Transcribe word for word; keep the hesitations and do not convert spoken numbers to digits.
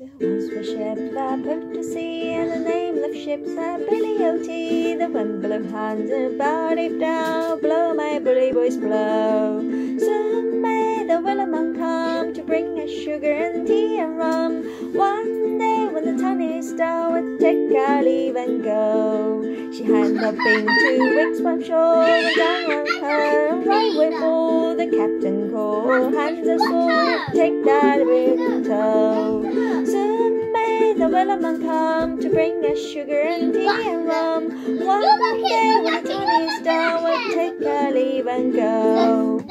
There was a ship that put to sea, and the name of the ship's a Billy O T. The wind blew hands about it down, blow my bully boys blow. Soon may the Wellerman come to bring us sugar and tea and rum. One day when the tiny star would take our leave and go, she had not been two weeks from shore when down on her and right with all the captain called. Hands us full, take that rig in tow. Soon may the Wellerman come to bring us sugar and tea and rum. One day when the tiny star would take our leave and go.